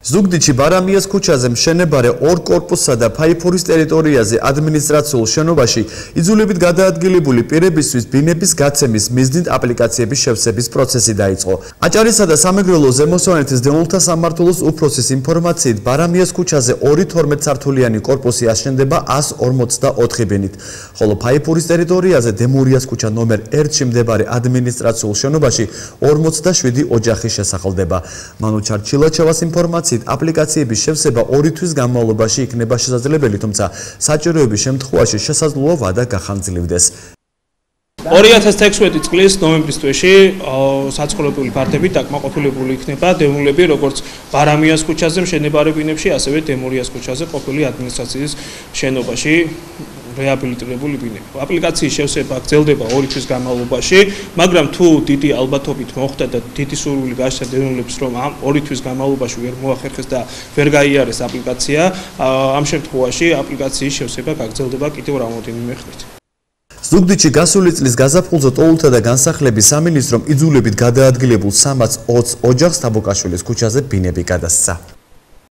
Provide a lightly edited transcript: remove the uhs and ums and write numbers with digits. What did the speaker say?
ზუგდიდში ბარამიას ქუჩაზე მშენებარე ორ კორპუსსა და ფაიფურის ტერიტორიაზე ადმინისტრაციულ შენობაში იძულებით გადაადგილებული პირებისთვის ბინების გაცემის მიზნით აპლიკაციების შევსების პროცესი დაიწყო. აჭარისა და სამეგრელო ზემოსვანეთის დევნილთა სამმართველოს უფროსის ინფორმაციით ბარამიას ქუჩაზე 2-12 სართულიანი კორპუსი აშენდება 144 ბინით, ხოლო ფაიფურის ტერიტორიაზე დემურიას ქუჩა ნომერ 1-ში მდებარე ადმინისტრაციულ შენობაში 47 ოჯახი შესახლდება. მანუ ჩარჩილაჩევას ინფორმაციით აპლიკაციების შევსება 2 თვის განმავლობაში იქნება შესაძლებელი, თუმცა საჭიროების შემთხვევაში შესაძლოა ვადა გახანძლივდეს. 2016 წლის ნოემბრის თვეში საცხოვრებელი ფარდებით დაკმაყოფილებული იქნება დევნილები, როგორც ბარამიას ქუჩაზე მშენებარე ბინებში, ასევე დემურიას ქუჩაზე ყოფილი ადმინისტრაციის შენობაში რეაბილიტირებული ბინები. აპლიკაციის შევსება გრძელდება 2 თვის განმავლობაში, მაგრამ თუ დიდი ალბათობით მოხდა და დიდი სურვილი გაჩნდა დევნილებს, რომ ამ 2 თვის განმავლობაში ვერ მოახერხეს და ვერ გაიარეს აპლიკაცია, ამ შემთხვევაში აპლიკაციის შევსება გაგრძელდება კიდევ რამოდენიმე ხნით. ზუგდიდში გასული წლის გაზაფხულზე ტოულთა და განსახლების სამინისტრომ იძულებით გადაადგილებულ 320 ოჯახს თაბუკაშვილის ქუჩაზე ბინები გადასცა.